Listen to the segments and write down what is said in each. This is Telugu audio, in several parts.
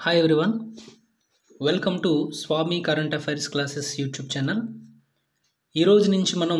Hi everyone, welcome to Swami Current Affairs Classes YouTube channel. ఈ రోజు నుంచి మనం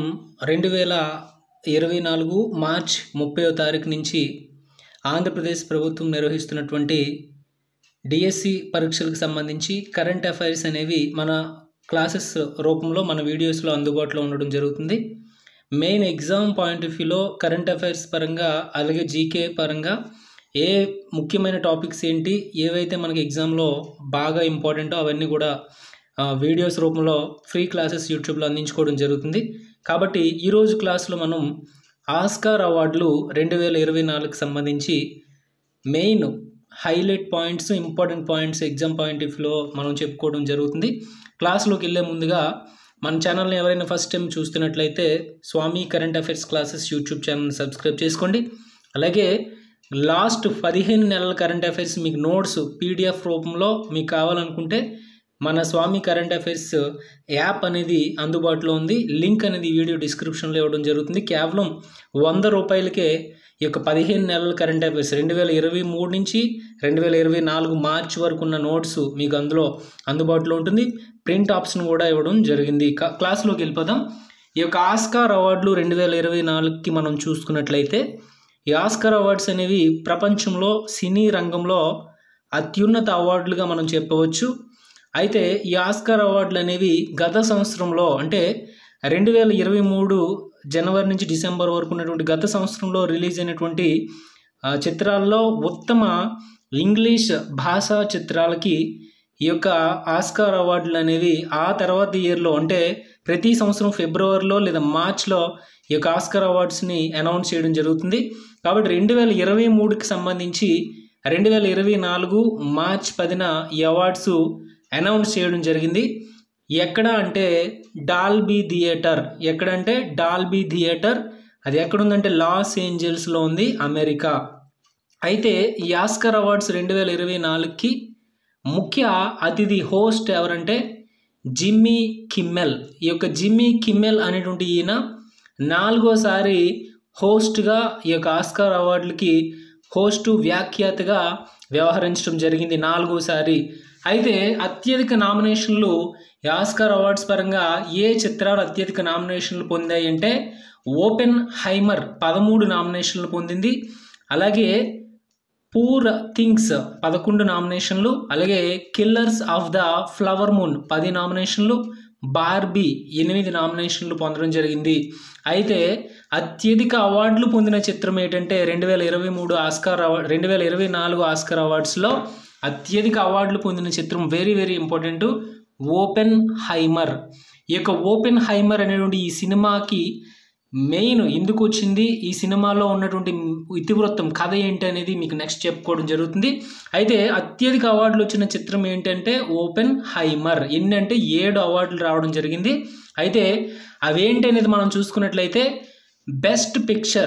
2024 మార్చ్ 30వ తారీఖు నుంచి ఆంధ్రప్రదేశ్ ప్రభుత్వం నిర్వహిస్తున్నటువంటి డిఎస్సి పరీక్షలకు సంబంధించి కరెంట్ అఫైర్స్ అనేవి మన క్లాసెస్ రూపంలో మన వీడియోస్లో అందుబాటులో ఉండడం జరుగుతుంది. మెయిన్ ఎగ్జామ్ పాయింట్ ఆఫ్ వ్యూలో కరెంట్ అఫైర్స్ పరంగా అలాగే జీకే పరంగా ఏ ముఖ్యమైన టాపిక్స్ ఏంటి, ఏవైతే మనకి ఎగ్జామ్లో బాగా ఇంపార్టెంటో అవన్నీ కూడా వీడియోస్ రూపంలో ఫ్రీ క్లాసెస్ యూట్యూబ్లో అందించుకోవడం జరుగుతుంది. కాబట్టి ఈరోజు క్లాస్లో మనం ఆస్కార్ అవార్డులు 2024కి సంబంధించి main highlight points, important points exam point of వ్యూలో మనం చెప్పుకోవడం జరుగుతుంది. క్లాస్లోకి వెళ్ళే ముందుగా మన ఛానల్ని ఎవరైనా ఫస్ట్ టైం చూస్తున్నట్లయితే Swamy current affairs classes YouTube ఛానల్ని సబ్స్క్రైబ్ చేసుకోండి. అలాగే లాస్ట్ 15 నెలల కరెంట్ అఫైర్స్ మీకు నోట్స్ పీడిఎఫ్ రూపంలో మీకు కావాలనుకుంటే మన స్వామి కరెంట్ అఫైర్స్ యాప్ అనేది అందుబాటులో ఉంది. లింక్ అనేది వీడియో డిస్క్రిప్షన్లో ఇవ్వడం జరుగుతుంది. కేవలం 100 రూపాయలకే ఈ యొక్క 15 నెలల కరెంట్ అఫైర్స్ 2023 నుంచి 2024 మార్చ్ వరకు ఉన్న నోట్స్ మీకు అందులో అందుబాటులో ఉంటుంది. ప్రింట్ ఆప్షన్ కూడా ఇవ్వడం జరిగింది. క్లాస్లోకి వెళ్ళిపోదాం. ఈ యొక్క ఆస్కార్ అవార్డులు 2024కి మనం చూసుకున్నట్లయితే ఈ ఆస్కార్ అవార్డ్స్ అనేవి ప్రపంచంలో సినీ రంగంలో అత్యున్నత అవార్డులుగా మనం చెప్పవచ్చు. అయితే ఈ ఆస్కార్ అవార్డులు అనేవి గత సంవత్సరంలో అంటే 2023 జనవరి నుంచి డిసెంబర్ వరకు ఉన్నటువంటి గత సంవత్సరంలో రిలీజ్ అయినటువంటి చిత్రాల్లో ఉత్తమ ఇంగ్లీష్ భాషా చిత్రాలకి ఈ యొక్క ఆస్కార్ అవార్డులు అనేవి ఆ తర్వాత ఇయర్లో అంటే ప్రతి సంవత్సరం ఫిబ్రవరిలో లేదా మార్చ్లో ఈ యొక్క ఆస్కార్ అవార్డ్స్ని అనౌన్స్ చేయడం జరుగుతుంది. కాబట్టి 2023కి సంబంధించి 2024 మార్చ్ 10న ఈ అవార్డ్స్ అనౌన్స్ చేయడం జరిగింది. ఎక్కడ అంటే డాల్బీ థియేటర్ అది ఎక్కడుందంటే లాస్ ఏంజల్స్లో ఉంది, అమెరికా. అయితే ఈ ఆస్కార్ అవార్డ్స్ 2024కి ముఖ్య అతిథి హోస్ట్ ఎవరంటే జిమ్మీ కిమ్మెల్. ఈ యొక్క జిమ్మీ కిమ్మెల్ అనేటువంటి ఈయన 4వసారి హోస్ట్గా ఈ యొక్క ఆస్కార్ అవార్డులకి వ్యాఖ్యాతగా వ్యవహరించడం జరిగింది 4వసారి. అయితే అత్యధిక నామినేషన్లు ఈ ఆస్కార్ అవార్డ్స్ పరంగా ఏ చిత్రాలు అత్యధిక నామినేషన్లు పొందాయి అంటే ఓపెన్ హైమర్ 13 నామినేషన్లు పొందింది. అలాగే పూర్ థింగ్స్ 11 నామినేషన్లు, అలాగే Killers of the Flower Moon 10 నామినేషన్లు, బార్బీ 8 నామినేషన్లు పొందడం జరిగింది. అయితే అత్యధిక అవార్డులు పొందిన చిత్రం ఏంటంటే 2024 ఆస్కార్ అవార్డ్స్లో అత్యధిక అవార్డులు పొందిన చిత్రం వెరీ ఇంపార్టెంట్ ఓపెన్ హైమర్. ఈ యొక్క ఓపెన్ హైమర్ అనేటువంటి ఈ సినిమాకి మెయిన్ ఎందుకు వచ్చింది, ఈ సినిమాలో ఉన్నటువంటి ఇతివృత్తం కథ ఏంటి అనేది మీకు నెక్స్ట్ చెప్పుకోవడం జరుగుతుంది. అయితే అత్యధిక అవార్డులు వచ్చిన చిత్రం ఏంటంటే ఓపెన్ హైమర్. ఎన్నంటే 7 అవార్డులు రావడం జరిగింది. అయితే అవేంటి అనేది మనం చూసుకున్నట్లయితే బెస్ట్ పిక్చర్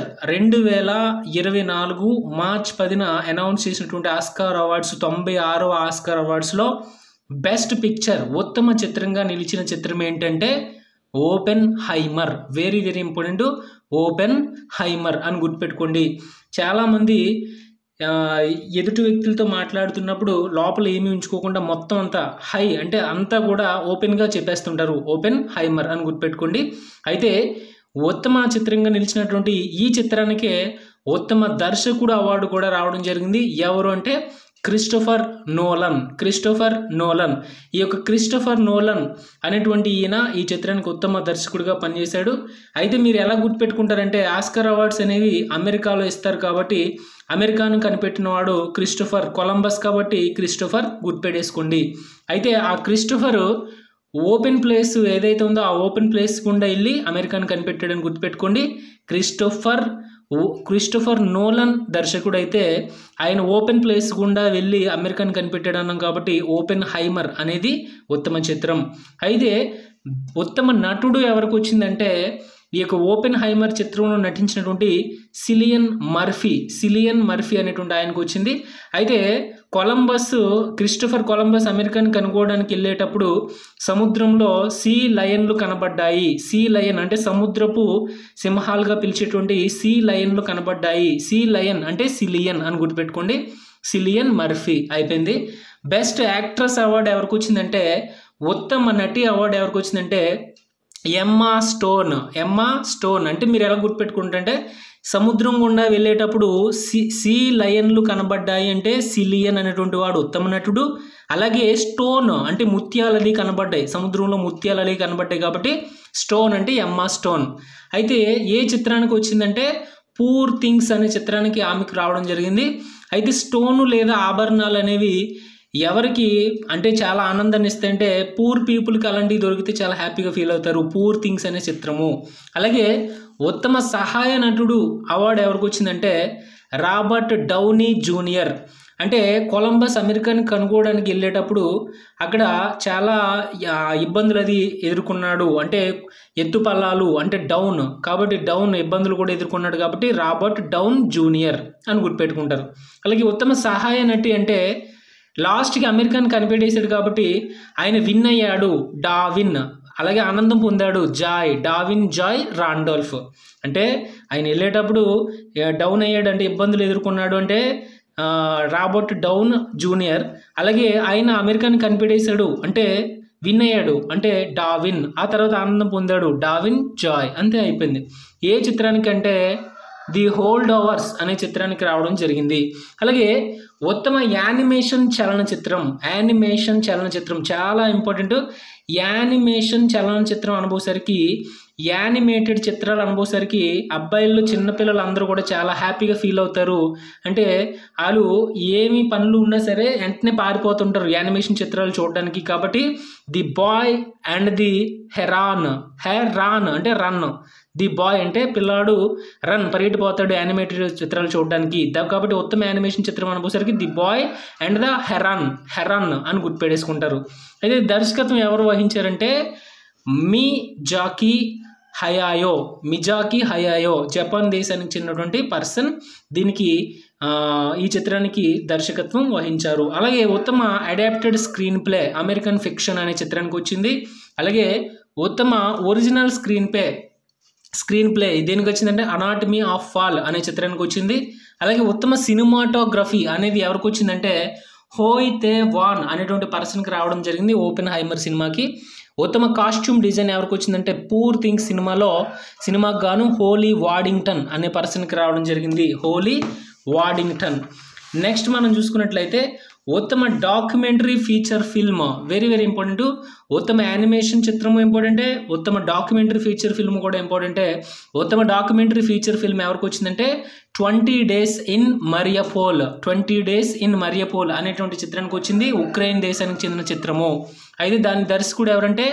2024 మార్చ్ 10న అనౌన్స్ చేసినటువంటి ఆస్కార్ అవార్డ్స్ 96వ ఆస్కార్ అవార్డ్స్లో బెస్ట్ పిక్చర్ ఉత్తమ చిత్రంగా నిలిచిన చిత్రం ఏంటంటే Oppenheimer. Very important Oppenheimer అని గుర్తుపెట్టుకోండి. చాలామంది ఎదుటి వ్యక్తులతో మాట్లాడుతున్నప్పుడు లోపల ఏమీ ఉంచుకోకుండా మొత్తం అంతా హై అంటే అంతా కూడా ఓపెన్గా చెప్పేస్తుంటారు. ఓపెన్ హైమర్ అని గుర్తుపెట్టుకోండి. అయితే ఉత్తమ చిత్రంగా నిలిచినటువంటి ఈ చిత్రానికే ఉత్తమ దర్శకుడు అవార్డు కూడా రావడం జరిగింది. ఎవరు అంటే క్రిస్టోఫర్ నోలన్. ఈ యొక్క క్రిస్టోఫర్ నోలన్ అనేటువంటి ఈయన ఈ చిత్రానికి ఉత్తమ దర్శకుడిగా పనిచేశాడు. అయితే మీరు ఎలా గుర్తుపెట్టుకుంటారంటే ఆస్కార్ అవార్డ్స్ అనేవి అమెరికాలో ఇస్తారు కాబట్టి అమెరికాను కనిపెట్టిన వాడు క్రిస్టోఫర్ కొలంబస్ కాబట్టి క్రిస్టోఫర్ గుర్తుపెట్టేసుకోండి. అయితే ఆ క్రిస్టోఫర్ ఓపెన్ ప్లేస్ ఏదైతే ఉందో ఆ ఓపెన్ ప్లేస్ గుండా వెళ్ళి అమెరికాను కనిపెట్టాడని గుర్తుపెట్టుకోండి. క్రిస్టోఫర్ నోలన్ దర్శకుడు అయితే ఆయన ఓపెన్ ప్లేస్ గుండా వెళ్ళి అమెరికాను కనిపెట్టాడు అన్నాం కాబట్టి ఓపెన్ హైమర్ అనేది ఉత్తమ చిత్రం. అయితే ఉత్తమ నటుడు ఎవరికి వచ్చిందంటే ఈ యొక్క ఓపెన్ హైమర్ చిత్రంలో నటించినటువంటి సిలియన్ మర్ఫీ అనేటువంటి ఆయనకు వచ్చింది. అయితే క్రిస్టోఫర్ కొలంబస్ అమెరికాని కనుగోవడానికి వెళ్ళేటప్పుడు సముద్రంలో సీ లయన్లు కనబడ్డాయి. సీ లయన్ అంటే సముద్రపు సింహాలుగా పిలిచేటువంటి సీ లయన్లు కనబడ్డాయి. సీ లయన్ అంటే సిలియన్ అని గుర్తుపెట్టుకోండి. సిలియన్ మర్ఫీ అయిపోయింది. బెస్ట్ యాక్ట్రెస్ అవార్డు ఎవరికి వచ్చిందంటే, ఉత్తమ నటి అవార్డు ఎవరికి వచ్చిందంటే ఎమ్మా స్టోన్. అంటే మీరు ఎలా గుర్తుపెట్టుకుంటే, సముద్రం గుండా వెళ్ళేటప్పుడు సీ లయన్లు కనబడ్డాయి అంటే సిలియన్ అనేటువంటి వాడు ఉత్తమ నటుడు. అలాగే స్టోన్ అంటే ముత్యాలది కనబడ్డాయి, సముద్రంలో ముత్యాలది కనబడ్డాయి కాబట్టి స్టోన్ అంటే ఎమ్మా స్టోన్. అయితే ఏ చిత్రానికి వచ్చిందంటే పూర్ థింగ్స్ అనే చిత్రానికి ఆమెకు రావడం జరిగింది. అయితే స్టోను లేదా ఆభరణాలు అనేవి ఎవరికి అంటే చాలా ఆనందాన్ని ఇస్తాయంటే పూర్ పీపుల్కి అలాంటివి దొరికితే చాలా హ్యాపీగా ఫీల్ అవుతారు. పూర్ థింగ్స్ అనే చిత్రము. అలాగే ఉత్తమ సహాయ నటుడు అవార్డు ఎవరికి వచ్చిందంటే రాబర్ట్ డౌనీ జూనియర్. అంటే కొలంబస్ అమెరికాని కనుగోవడానికి వెళ్ళేటప్పుడు అక్కడ చాలా ఇబ్బందులు అది ఎదుర్కొన్నాడు. అంటే ఎత్తుపల్లాలు అంటే డౌన్, కాబట్టి డౌన్ ఇబ్బందులు కూడా ఎదుర్కొన్నాడు కాబట్టి రాబర్ట్ డౌన్ జూనియర్ అని గుర్తుపెట్టుకుంటారు. అలాగే ఉత్తమ సహాయ నటి అంటే లాస్ట్కి అమెరికాని కనిపెట్టేశాడు కాబట్టి ఆయన విన్ అయ్యాడు, డావిన్. అలాగే ఆనందం పొందాడు, డావిన్ జాయ్ రాండోల్ఫ్. అంటే ఆయన వెళ్ళేటప్పుడు డౌన్ అయ్యాడు అంటే ఇబ్బందులు ఎదుర్కొన్నాడు అంటే రాబర్ట్ డౌన్ జూనియర్. అలాగే ఆయన అమెరికాని కనిపెట్టేశాడు అంటే విన్ అయ్యాడు అంటే డావిన్. ఆ తర్వాత ఆనందం పొందాడు, డావిన్ జాయ్. అంతే అయిపోయింది. ఏ చిత్రానికి అంటే ది హోల్డ్ ఓవర్స్ అనే చిత్రానికి రావడం జరిగింది. అలాగే ఉత్తమ యానిమేషన్ చలనచిత్రం చాలా ఇంపార్టెంట్. యానిమేషన్ చలనచిత్రం అనుభవసరికి, యానిమేటెడ్ చిత్రాలు అనుభవసరికి అబ్బాయిలు చిన్నపిల్లలు అందరూ కూడా చాలా హ్యాపీగా ఫీల్ అవుతారు. అంటే వాళ్ళు ఏమి పనులు ఉన్నా సరే వెంటనే పారిపోతుంటారు యానిమేషన్ చిత్రాలు చూడడానికి. కాబట్టి The bye and the Heron అంటే రన్. ది బాయ్ అంటే పిల్లాడు, రన్ పరిగెట్టిపోతాడు యానిమేటెడ్ చిత్రాలు చూడడానికి. కాబట్టి ఉత్తమ యానిమేషన్ చిత్రం అనుకోసరికి The bye and the Heron అని గుర్తుపెట్టేసుకుంటారు. అయితే దర్శకత్వం ఎవరు వహించారంటే మిజాకి హయాయో జపాన్ దేశానికి చెందినటువంటి పర్సన్ దీనికి ఈ చిత్రానికి దర్శకత్వం వహించారు. అలాగే ఉత్తమ adapted screenplay American Fiction అనే చిత్రానికి వచ్చింది. అలాగే ఉత్తమ ఒరిజినల్ స్క్రీన్ ప్లే దేనికి వచ్చిందంటే అనాటమీ ఆఫ్ ఫాల్ అనే చిత్రానికి వచ్చింది. అలాగే ఉత్తమ సినిమాటోగ్రఫీ అనేది ఎవరికి వచ్చిందంటే హోయ్ తే వాన్ అనేటువంటి పర్సన్కి రావడం జరిగింది ఓపెన్ హైమర్ సినిమాకి. ఉత్తమ కాస్ట్యూమ్ డిజైన్ ఎవరికి వచ్చిందంటే పూర్ థింగ్స్ సినిమాకు గాను హోలీ వాడింగ్టన్ అనే పర్సన్కి రావడం జరిగింది, హోలీ వాడింగ్టన్. నెక్స్ట్ మనం చూసుకున్నట్లయితే ఉత్తమ documentary feature film very very important. ఉత్తమ యానిమేషన్ చిత్రము ఇంపార్టెంటే, ఉత్తమ డాక్యుమెంటరీ ఫీచర్ ఫిల్మ్ కూడా ఇంపార్టెంటే. ఉత్తమ డాక్యుమెంటరీ ఫీచర్ ఫిల్మ్ ఎవరికి వచ్చిందంటే 20 Days in Mariupol అనేటువంటి చిత్రానికి వచ్చింది. ఉక్రెయిన్ దేశానికి చెందిన చిత్రము. అయితే దాని దర్శకుడు ఎవరంటే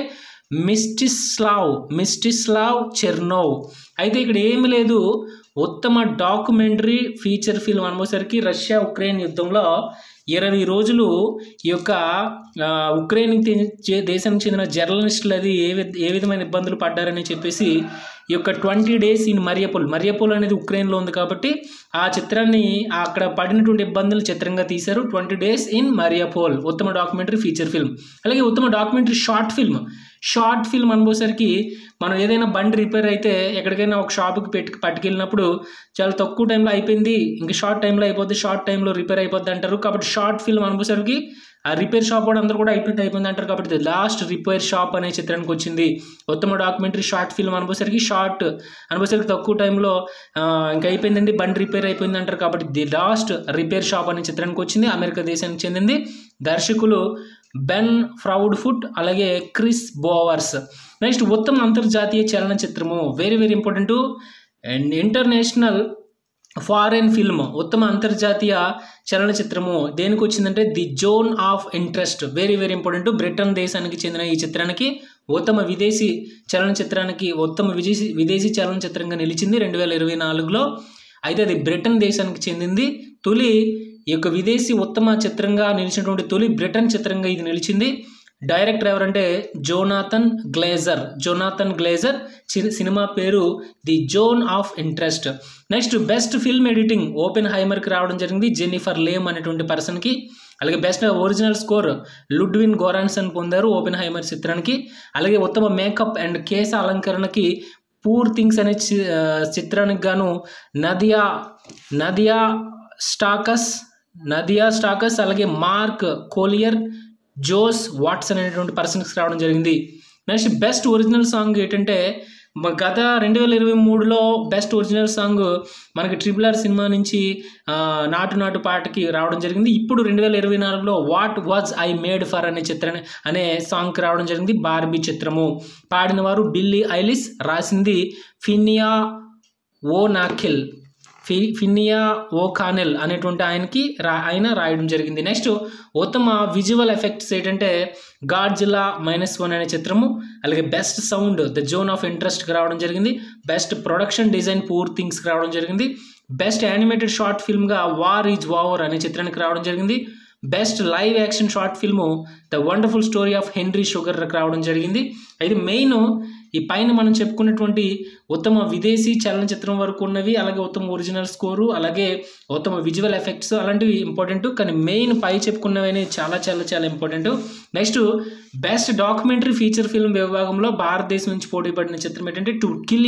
మిస్టిస్లావ్ చెర్నోవ్. అయితే ఇక్కడ ఏమి లేదు, ఉత్తమ డాక్యుమెంటరీ ఫీచర్ ఫిల్మ్ అనుకోసరికి రష్యా ఉక్రెయిన్ యుద్ధంలో 20 రోజులు ఈ యొక్క ఉక్రెయిన్ దేశానికి చెందిన జర్నలిస్టులు అది ఏ విధమైన ఇబ్బందులు పడ్డారని చెప్పేసి ఈ యొక్క 20 Days in Mariupol అనేది ఉక్రెయిన్లో ఉంది కాబట్టి ఆ చిత్రాన్ని అక్కడ పడినటువంటి ఇబ్బందులు చిత్రంగా తీశారు. 20 Days in Mariupol ఉత్తమ డాక్యుమెంటరీ ఫీచర్ ఫిల్మ్. అలాగే ఉత్తమ డాక్యుమెంటరీ షార్ట్ ఫిల్మ్ అనుకోసరికి మనం ఏదైనా బండి రిపేర్ అయితే ఎక్కడికైనా ఒక షాప్కి పట్టుకెళ్ళినప్పుడు చాలా తక్కువ టైంలో అయిపోయింది, ఇంకా షార్ట్ టైంలో అయిపోద్ది, షార్ట్ టైంలో రిపేర్ అయిపోద్ది అంటారు. కాబట్టి షార్ట్ ఫిల్మ్ అనుకోసరికి ఆ రిపేర్ షాప్ కూడా అందరూ కూడా అయిపోయింది అంటారు. కాబట్టి లాస్ట్ రిపేర్ షాప్ అనే చిత్రానికి వచ్చింది ఉత్తమ డాక్యుమెంటరీ షార్ట్ ఫిల్మ్ అనుకోసరికి. తక్కువ టైంలో ఇంకా అయిపోయిందండి, బండి రిపేర్ అయిపోయింది అంటారు. కాబట్టి ది లాస్ట్ రిపేర్ షాప్ అనే చిత్రానికి వచ్చింది, అమెరికా దేశానికి చెందింది. దర్శకులు బెన్ ఫ్రౌడ్ఫుట్ అలాగే క్రిస్ బోవర్స్. నెక్స్ట్ ఉత్తమ అంతర్జాతీయ చలనచిత్రము very very important. And international foreign film ఉత్తమ అంతర్జాతీయ చలనచిత్రము దేనికి వచ్చిందంటే The Zone of Interest very very important. Britain దేశానికి చెందిన ఈ చిత్రానికి ఉత్తమ విదేశీ చలనచిత్రంగా నిలిచింది 2024లో. అయితే అది బ్రిటన్ దేశానికి చెందింది. తొలి ఈ యొక్క విదేశీ ఉత్తమ చిత్రంగా నిలిచినటువంటి తొలి బ్రిటన్ చిత్రంగా ఇది నిలిచింది. డైరెక్టర్ ఎవరంటే జోనాథన్ గ్లేజర్. సినిమా పేరు The Zone of Interest. Next best film editing ఓపెన్ హైమర్కి రావడం జరిగింది, జెన్నిఫర్ లేమ్ అనేటువంటి పర్సన్కి. అలాగే best original score Ludwig Goransson పొందారు ఓపెన్ హైమర్ చిత్రానికి. అలాగే ఉత్తమ మేకప్ అండ్ కేశ అలంకరణకి పూర్ థింగ్స్ అనే చిత్రానికి గాను నదియా స్టాకస్ నదియా స్టాకస్, అలాగే మార్క్ కోలియర్, జోస్ వాట్సన్ అనేటువంటి పర్సన్స్కి రావడం జరిగింది. నెక్స్ట్ బెస్ట్ ఒరిజినల్ సాంగ్ ఏంటంటే గత 2023లో బెస్ట్ ఒరిజినల్ సాంగ్ మనకి RRR సినిమా నుంచి నాటు నాటు పాటకి రావడం జరిగింది. ఇప్పుడు 2024లో What Was I Made For అనే సాంగ్కి రావడం జరిగింది. బార్బీ చిత్రము. పాడిన వారు బిల్లీ ఐలిస్, రాసింది ఫినియా ఓకానెల్ అనేటువంటి ఆయన రాయడం జరిగింది. నెక్స్ట్ ఉత్తమ విజువల్ ఎఫెక్ట్స్ ఏంటంటే గాడ్జిల్లా -1 అనే చిత్రము, అలాగే best sound the Zone of ఇంట్రెస్ట్కి రావడం జరిగింది. బెస్ట్ ప్రొడక్షన్ డిజైన్ పూర్ థింగ్స్కి రావడం జరిగింది. బెస్ట్ యానిమేటెడ్ షార్ట్ ఫిల్మ్గా వార్ ఈజ్ ఓవర్ అనే చిత్రానికి రావడం జరిగింది. Best live action short film The Wonderful Story of Henry షుగర్కి రావడం జరిగింది. అయితే మెయిన్ ఈ పైన మనం చెప్పుకున్నటువంటి ఉత్తమ విదేశీ చలనచిత్రం వరకు ఉన్నవి, అలాగే ఉత్తమ ఒరిజినల్ స్కోరు, అలాగే ఉత్తమ విజువల్ ఎఫెక్ట్స్ అలాంటివి ఇంపార్టెంట్. కానీ మెయిన్ పై చెప్పుకున్నవి చాలా చాలా చాలా important. Next best documentary feature film విభాగంలో భారతదేశం నుంచి పోటీ పడిన చిత్రం ఏంటంటే టు కిల్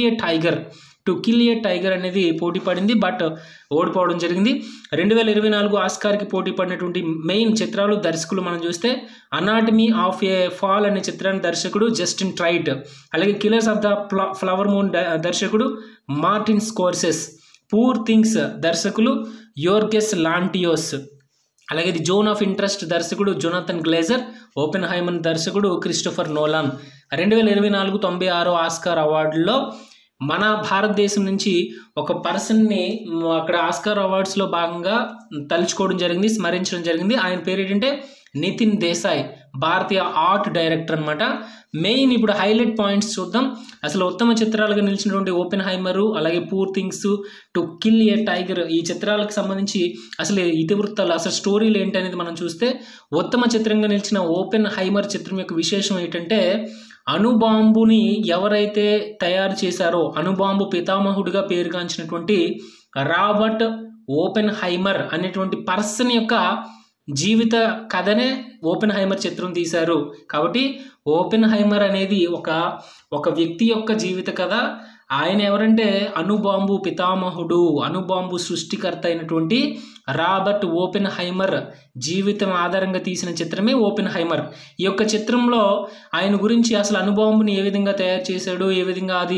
ఏ టైగర్ అనేది పోటీ పడింది, బట్ ఓడిపోవడం జరిగింది. 2024 ఆస్కార్కి పోటీ పడినటువంటి మెయిన్ చిత్రాలు దర్శకులు మనం చూస్తే అనాటమీ ఆఫ్ ఏ ఫాల్ అనే చిత్రాన్ని దర్శకుడు జస్టిన్ ట్రైట్, అలాగే Killers of the Flower Moon దర్శకుడు మార్టిన్ స్కోర్సెస్, పూర్ థింగ్స్ దర్శకులు యోర్గెస్ లాంటియోస్, అలాగే ది జోన్ ఆఫ్ ఇంట్రెస్ట్ దర్శకుడు జొనాథన్ గ్లేజర్, ఓపెన్ హైమన్ దర్శకుడు క్రిస్టోఫర్ నోలాన్. 2024 96వ ఆస్కార్ అవార్డుల్లో మన భారతదేశం నుంచి ఒక పర్సన్ని అక్కడ ఆస్కార్ అవార్డ్స్లో భాగంగా తలుచుకోవడం జరిగింది, స్మరించడం జరిగింది. ఆయన పేరు ఏంటంటే నితిన్ దేశాయ్, భారతీయ ఆర్ట్ డైరెక్టర్ అనమాట. మెయిన్ ఇప్పుడు హైలైట్ పాయింట్స్ చూద్దాం. అసలు ఉత్తమ చిత్రాలుగా నిలిచినటువంటి ఓపెన్ హైమరు, అలాగే Poor Things, To Kill a Tiger ఈ చిత్రాలకు సంబంధించి అసలు ఇతివృత్తాలు, అసలు స్టోరీలు ఏంటనేది మనం చూస్తే ఉత్తమ చిత్రంగా నిలిచిన ఓపెన్ హైమర్ చిత్రం యొక్క విశేషం ఏంటంటే అణుబాంబుని ఎవరైతే తయారు చేశారో అణుబాంబు పితామహుడిగా పేరుగాంచినటువంటి రాబర్ట్ ఓపెన్ హైమర్ అనేటువంటి పర్సన్ యొక్క జీవిత కథనే ఓపెన్ హైమర్ చిత్రం తీశారు. కాబట్టి ఓపెన్ హైమర్ అనేది ఒక వ్యక్తి యొక్క జీవిత కథ. ఆయన ఎవరంటే అణుబాంబు పితామహుడు, అణుబాంబు సృష్టికర్త అయినటువంటి రాబర్ట్ ఓపెన్ హైమర్ జీవితం ఆధారంగా తీసిన చిత్రమే ఓపెన్ హైమర్. ఈ యొక్క చిత్రంలో ఆయన గురించి అసలు అణుబాంబుని ఏ విధంగా తయారు చేశాడు, ఏ విధంగా అది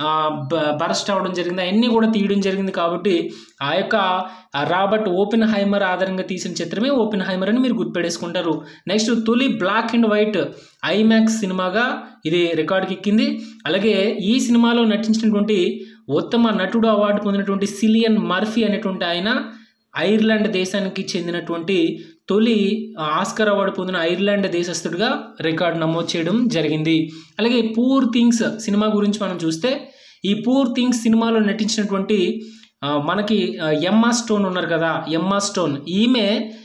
బరస్ట్ అవ్వడం జరిగింది, అవన్నీ కూడా తీయడం జరిగింది. కాబట్టి ఆ యొక్క రాబర్ట్ ఓపెన్ హైమర్ ఆధారంగా తీసిన చిత్రమే ఓపెన్ హైమర్ అని మీరు గుర్తుపెట్టేసుకుంటారు. నెక్స్ట్ తొలి బ్లాక్ అండ్ వైట్ ఐమాక్స్ సినిమాగా ఇది రికార్డుకి ఎక్కింది. అలాగే ఈ సినిమాలో నటించినటువంటి ఉత్తమ నటుడు అవార్డు పొందినటువంటి సిలియన్ మర్ఫీ అనేటువంటి ఆయన ఐర్లాండ్ దేశానికి చెందినటువంటి తొలి ఆస్కార్ అవార్డు పొందిన ఐర్లాండ్ దేశస్థుడిగా రికార్డు నమోదు చేయడం జరిగింది. అలాగే పూర్ థింగ్స్ సినిమా గురించి మనం చూస్తే ఈ పూర్ థింగ్స్ సినిమాలో నటించినటువంటి మనకి ఎమ్మా స్టోన్ ఉన్నారు కదా, ఎమ్మా స్టోన్ ఈమె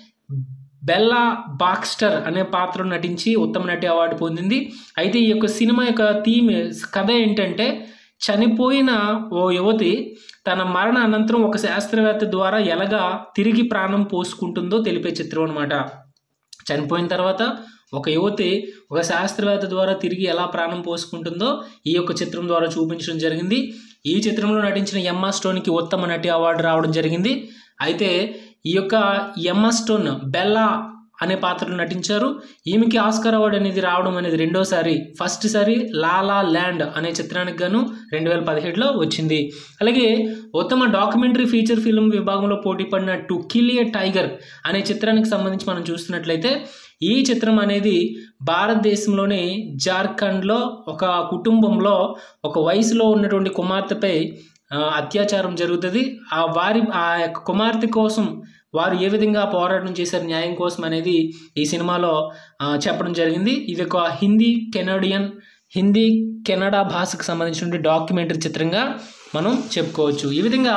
బెల్లా బాక్స్టర్ అనే పాత్రను నటించి ఉత్తమ నటి అవార్డు పొందింది. అయితే ఈ యొక్క సినిమా యొక్క కథ ఏంటంటే చనిపోయిన ఓ యువతి తన మరణ అనంతరం ఒక శాస్త్రవేత్త ద్వారా ఎలాగా తిరిగి ప్రాణం పోసుకుంటుందో తెలిపే చిత్రం అనమాట. చనిపోయిన తర్వాత ఒక యువతి ఒక శాస్త్రవేత్త ద్వారా తిరిగి ఎలా ప్రాణం పోసుకుంటుందో ఈ యొక్క చిత్రం ద్వారా చూపించడం జరిగింది. ఈ చిత్రంలో నటించిన ఎమ్మా స్టోన్కి ఉత్తమ నటి అవార్డు రావడం జరిగింది. అయితే ఈ యొక్క ఎమ్మా స్టోన్ బెల్లా అనే పాత్రలో నటించారు. ఈమెకి ఆస్కార్ అవార్డు అనేది రావడం అనేది రెండోసారి. ఫస్ట్ సారి లాలా ల్యాండ్ అనే చిత్రానికి గాను 2017లో వచ్చింది. అలాగే ఉత్తమ డాక్యుమెంటరీ ఫీచర్ ఫిల్మ్ విభాగంలో పోటీ పడిన టు కిల్ ఏ టైగర్ అనే చిత్రానికి సంబంధించి మనం చూస్తున్నట్లయితే ఈ చిత్రం అనేది భారతదేశంలోని జార్ఖండ్లో ఒక కుటుంబంలో ఒక వయసులో ఉన్నటువంటి కుమార్తెపై అత్యాచారం జరుగుతుంది. ఆ యొక్క కుమార్తె కోసం వారు ఏ విధంగా పోరాటం చేశారు న్యాయం కోసం అనేది ఈ సినిమాలో చెప్పడం జరిగింది. ఇది ఒక హిందీ కెనడా భాషకు సంబంధించిన డాక్యుమెంటరీ చిత్రంగా మనం చెప్పుకోవచ్చు. ఈ విధంగా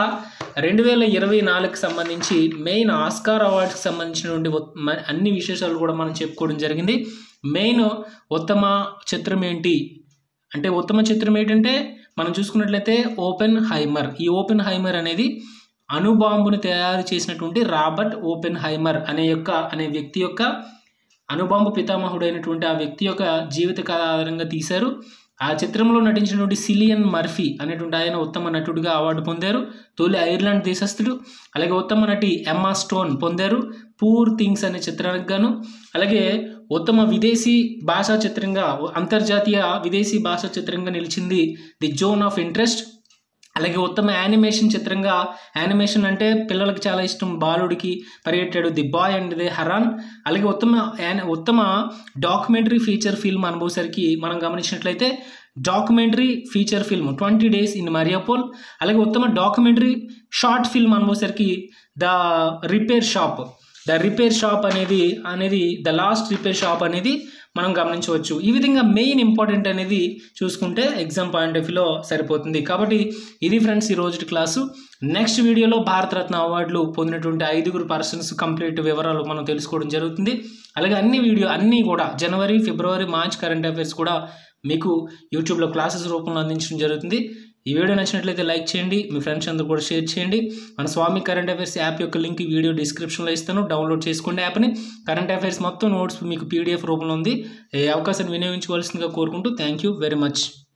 2024కి సంబంధించి మెయిన్ ఆస్కార్ అవార్డ్స్కి సంబంధించినటువంటి అన్ని విశేషాలు కూడా మనం చెప్పుకోవడం జరిగింది. మెయిన్ ఉత్తమ చిత్రం ఏంటి అంటే ఉత్తమ చిత్రం ఏంటంటే మనం చూసుకున్నట్లయితే ఓపెన్ హైమర్. ఈ ఓపెన్ హైమర్ అనేది అణుబాంబుని తయారు చేసినటువంటి రాబర్ట్ ఓపెన్ హైమర్ అనే వ్యక్తి యొక్క అణుబాంబు పితామహుడు అయినటువంటి ఆ వ్యక్తి యొక్క జీవిత కథ ఆధారంగా తీశారు. ఆ చిత్రంలో నటించినటువంటి సిలియన్ మర్ఫీ అనేటువంటి ఆయన ఉత్తమ నటుడిగా అవార్డు పొందారు. తొలి ఐర్లాండ్ దేశస్థుడు. అలాగే ఉత్తమ నటి ఎమ్మా స్టోన్ పొందారు పూర్ థింగ్స్ అనే చిత్రానికి గాను. అలాగే ఉత్తమ విదేశీ భాషా చిత్రంగా, అంతర్జాతీయ విదేశీ భాషా చిత్రంగా నిలిచింది ది జోన్ ఆఫ్ ఇంట్రెస్ట్. అలాగే ఉత్తమ యానిమేషన్ చిత్రంగా, యానిమేషన్ అంటే పిల్లలకి చాలా ఇష్టం, బాలుడికి పరిగెట్టాడు, the bye and the heron. అలాగే ఉత్తమ డాక్యుమెంటరీ ఫీచర్ ఫిల్మ్ అనుభవసరికి మనం గమనించినట్లయితే documentary feature film 20 Days in Mariupol. అలాగే ఉత్తమ డాక్యుమెంటరీ షార్ట్ ఫిల్మ్ అనుభవసరికి ద రిపేర్ షాప్ అనేది ద లాస్ట్ రిపేర్ షాప్ అనేది మనం గమనించవచ్చు. ఈ విధంగా మెయిన్ ఇంపార్టెంట్ అనేది చూసుకుంటే ఎగ్జామ్ పాయింట్ ఆఫ్ వ్యూలో సరిపోతుంది. కాబట్టి ఇది ఫ్రెండ్స్ ఈ రోజు క్లాసు. నెక్స్ట్ వీడియోలో భారతరత్న అవార్డులు పొందినటువంటి 5 పర్సన్స్ కంప్లీట్ వివరాలు మనం తెలుసుకోవడం జరుగుతుంది. అలాగే అన్నీ కూడా జనవరి, ఫిబ్రవరి, మార్చ్ కరెంట్ అఫైర్స్ కూడా మీకు యూట్యూబ్లో క్లాసెస్ రూపంలో అందించడం జరుగుతుంది. ఈ వీడియో నచ్చినట్లయితే లైక్ చేయండి, మీ ఫ్రెండ్స్ అందరూ కూడా షేర్ చేయండి. మన స్వామి కరెంట్ అఫైర్స్ యాప్ యొక్క లింక్ ఈ వీడియో డిస్క్రిప్షన్లో ఇస్తాను, డౌన్లోడ్ చేసుకోండి యాప్ని. కరెంట్ అఫైర్స్ మొత్తం నోట్స్ మీకు PDF రూపంలో ఉంది. ఈ అవకాశాన్ని వినియోగించుకోవాల్సిందిగా కోరుకుంటూ థ్యాంక్ యూ వెరీ మచ్.